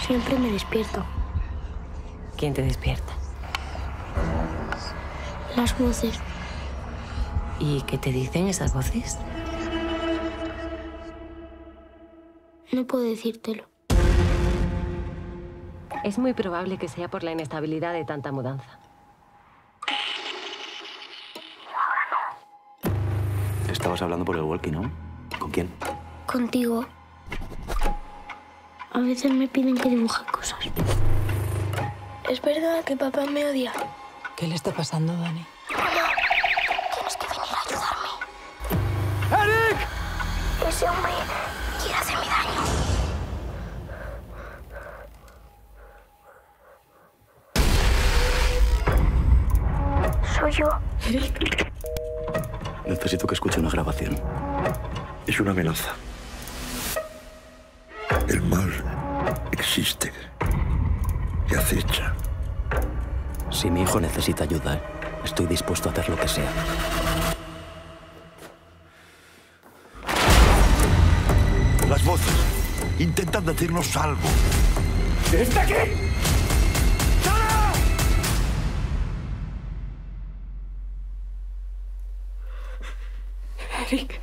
Siempre me despierto. ¿Quién te despierta? Las voces. ¿Y qué te dicen esas voces? No puedo decírtelo. Es muy probable que sea por la inestabilidad de tanta mudanza. Estabas hablando por el walkie, ¿no? ¿Con quién? Contigo. A veces me piden que dibuje cosas. ¿Es verdad que papá me odia? ¿Qué le está pasando, Dani? Mamá, tienes que venir a ayudarme. ¡Eric! Ese hombre quiere hacerme daño. Soy yo. Eric. Necesito que escuche una grabación. Es una amenaza. El mal existe y acecha. Si mi hijo necesita ayuda, estoy dispuesto a hacer lo que sea. Las voces intentan decirnos algo. ¡Está aquí! Eric.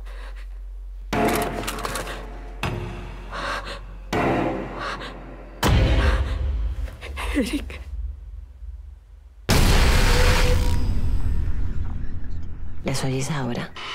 Eric. ¿Les oís ahora?